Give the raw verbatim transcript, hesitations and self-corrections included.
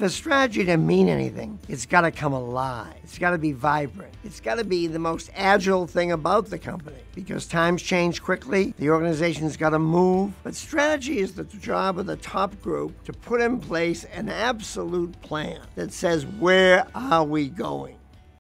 For strategy to mean anything, it's got to come alive. It's got to be vibrant. It's got to be the most agile thing about the company because times change quickly. The organization's got to move. But strategy is the job of the top group to put in place an absolute plan that says, where are we going?